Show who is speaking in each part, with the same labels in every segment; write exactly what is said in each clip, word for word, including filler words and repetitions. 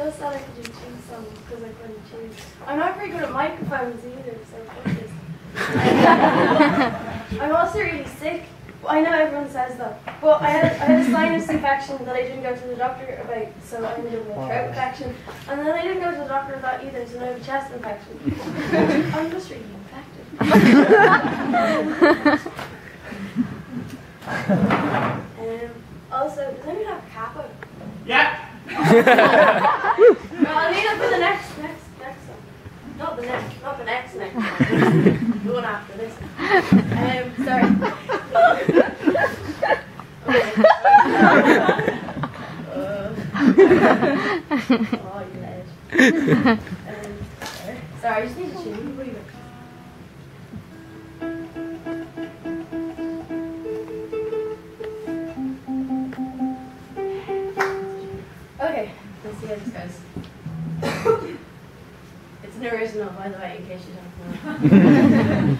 Speaker 1: just said I could do two songs because I couldn't choose. I'm not very good at microphones either, so fuck this. I'm also really sick. I know everyone says that, but I had, I had a sinus infection that I didn't go to the doctor about, so I ended up with a throat infection. And then I didn't go to the doctor about either, so I have a chest infection. I'm just really infected. um, also, does anyone have capo?
Speaker 2: Yeah!
Speaker 1: No, I'll need it for the next, next, next song. Not the next, not the next, next one. The one after this. Um, sorry. uh, oh, you ledge. Um, sorry, I just need to tune. What do you Okay, let's see how this goes. It's an original, by the way, in case you don't know.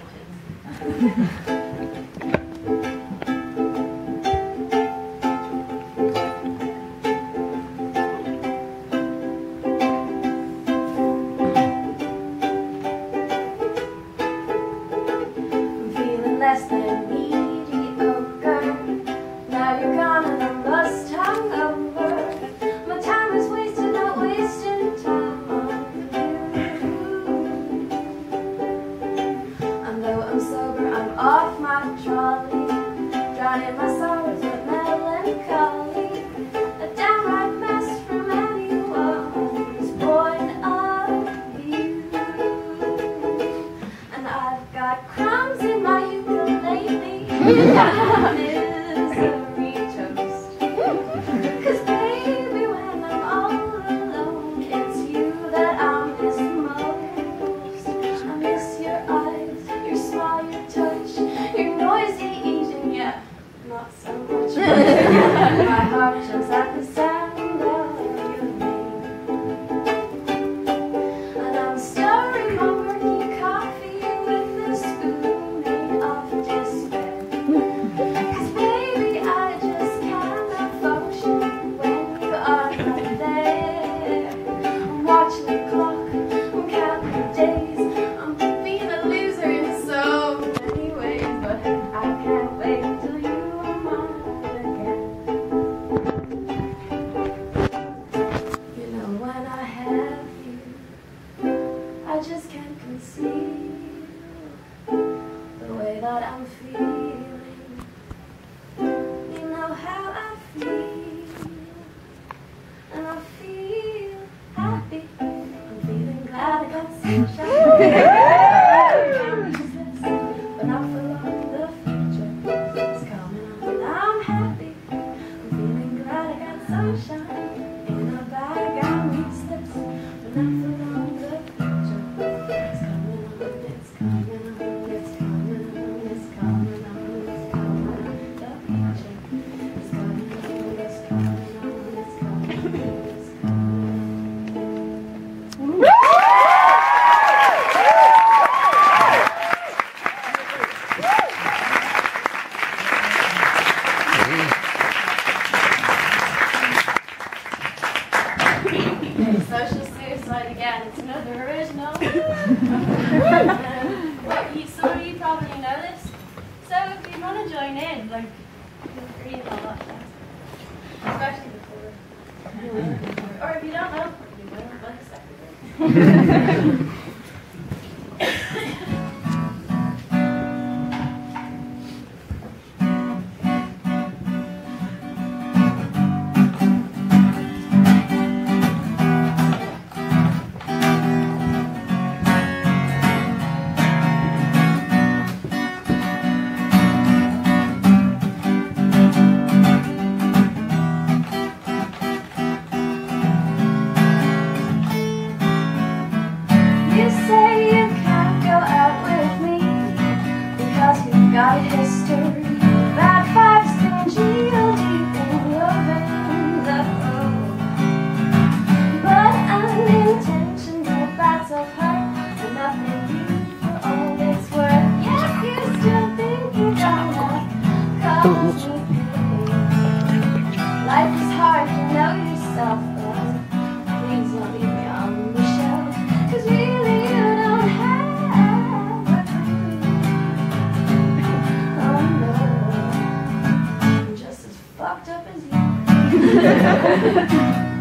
Speaker 1: I'm feeling less than mediocre. Now you're gone and I'm lost hungover. My time is wasted, not wasting time on you. And though I'm sober, I'm off my trolley, drowning my sorrows with melancholy. A downright mess from anyone's point of view. And I've got crumbs in my ukulele. Misery toast. 'Cause baby, when I'm all alone, it's you that I miss most. I miss your eyes, your smile, your touch, your noisy eating, yeah, not so much. My heart jumps at the sound of your name. And I'm stirring my murky coffee with a spoon made of despair. 'Cause baby, I just cannot function when you are not there. I'm watching the clock, I'm counting the days. I'm being a loser in so many ways, but I can't wait till you are mine again. You know, when I have you, I just can't conceive the way that I'm feeling. You know how I feel, and I feel happy. I'm feeling glad I got sunshine. But not for long, the future is coming on, and I'm happy. I'm feeling glad I got sunshine in a bag. I'm useless, but not for long, the future is coming on. It's coming on, it's coming on, it's coming on, it's coming on. The future is coming on, it's coming on, it's coming on, it's coming on. Social suicide again. It's another original. um, well, you, some of you probably know this. So if you want to join in, like, feel free and all that stuff. Especially before. Or if you don't know, you will, like a second. fucked up as you.